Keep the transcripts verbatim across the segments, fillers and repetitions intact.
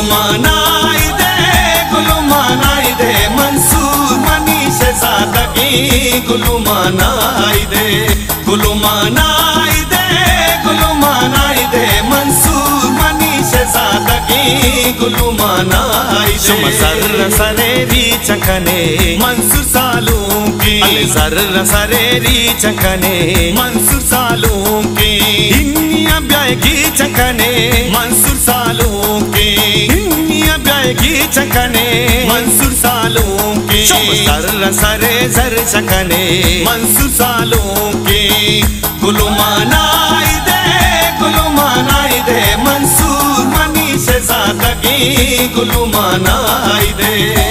गुलुमानाई दे गुलुमानाई दे मंसूर मनीष ज़ादगी गुलुमानाई दे गुलुमानाई दे गुलुमानाई दे मंसूर मनीष ज़ादगी गुलुमानाई दे शुमसर सरेरी चकने मंसूर सालूकी सर सरेरी चकने मंसूर सालूकी हिन्निया ब्यागी चकने मंसूर सालूकी हिन्निया ब्यागी चकने मंसूर सालूकी शुमसर सरे जर चकने मंसूर सालूकी गुलुमानाई दे गुलुमानाई दे मंसूर मनीष ज़ादगी गुलुमानाई दे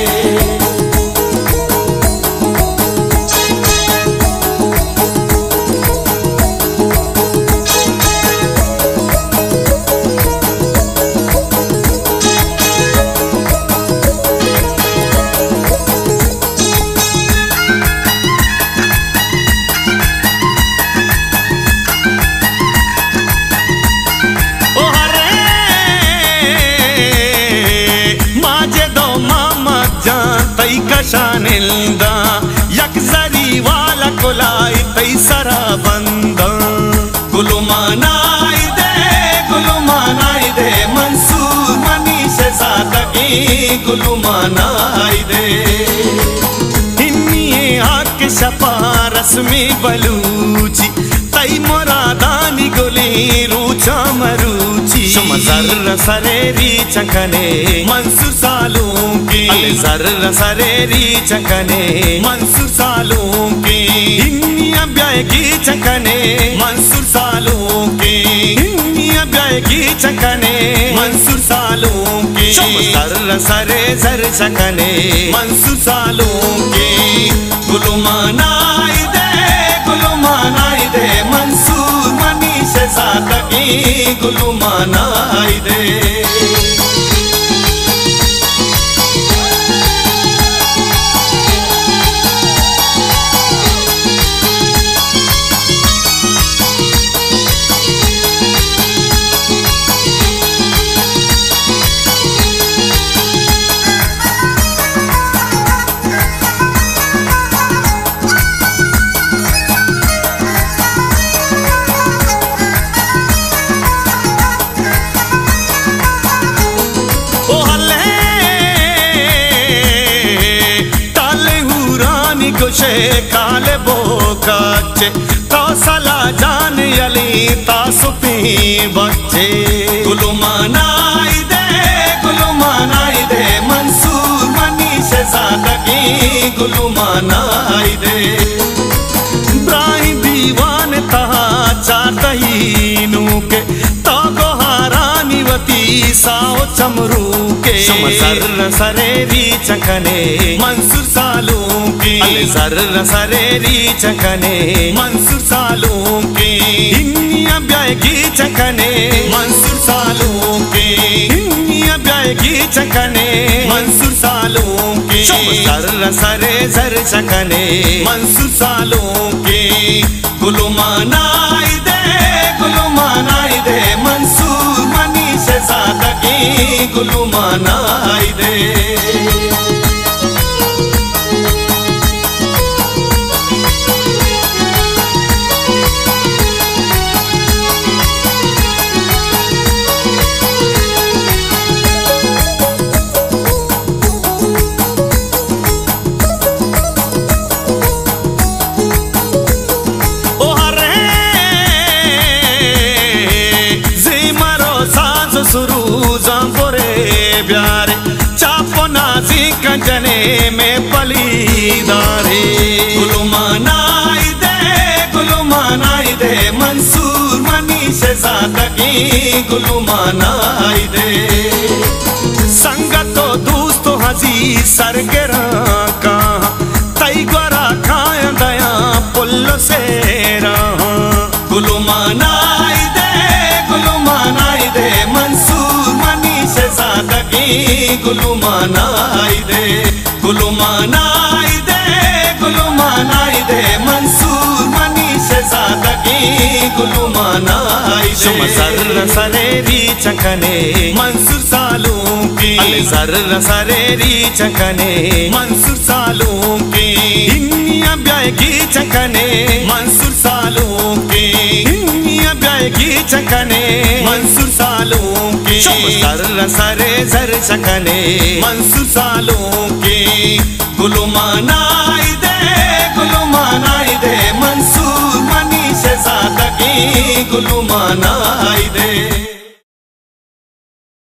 शानिल्दा यकसरी वाला कोलाई तई सरा बंदा गुलुमानाई दे गुलुमानाई दे मंसूर मनीष ज़ादगी गुलुमानाई दे हिन्निये आके शपा रस्मी बलूची तई मुरादानी गोली रूचा मरूची शुमसर सरेरी चकने मंसूर सालूकी सर सरेरी चकने मंसूर सालूकी हिन्निया ब्यागी चकने मंसूर सालूकी हिन्निया ब्यागी चकने मंसूर सालूकी शुमसर सरे जर चकने मंसूर सालूकी गुलुमानाई दे गुलुमानाई दे मंसूर मनीष ज़ादगी गुलुमानाई दे काले बोकाचे तो सला जान अली तासुपी बच्चे गुलुमानाई दे गुलुमानाई दे मंसूर मनीष ज़ादगी गुलुमानाई दे ब्राही दीवान तहा चाटही नूके तो गोहारानी वती साओ चमरू के शुमसर सरेरी चकने मंसूर सालूकी सर सरेरी चकने मंसूर सालूकी हिन्निया ब्यागी चकने मंसूर सालूकी हिन्निया ब्यागी चकने मंसूर सालूकी शुमसर सरे जर चकने मंसूर सालूकी गुलुमानाई दे गुलुमानाई दे मंसूर मनीष ज़ादगी गुलुमानाई दे प्यारे चापो नाजी कंजने में पलीदारे गुलुमानाई दे गुलुमानाई दे मंसूर मनीष ज़ादगी गुलुमानाई दे संगतो दोस्तों हजी सरगरा का तई गोरा खाया दया पुल्लो से रहा गुलुमानाई दे गुलुमानाई दे मंसूर मनीष ज़ादगी गुलुमानाई दे गुलुमानाई दे गुलुमानाई दे मंसूर मनीष ज़ादगी गुलुमानाई दे जर्र सरेरी चकने मंसूर सालों की जर्र सरेरी चकने मंसूर सालों की इन्निया ब्याह की चकने मंसूर सालों की इन्निया ब्याह की चकने मंसूर सालों की जर्र सरे जर चकने मंसूर सालों की गुलुमानाई दे गुलुमानाई दे मंसूर मनी शहजादा की गुलुमानाई दे।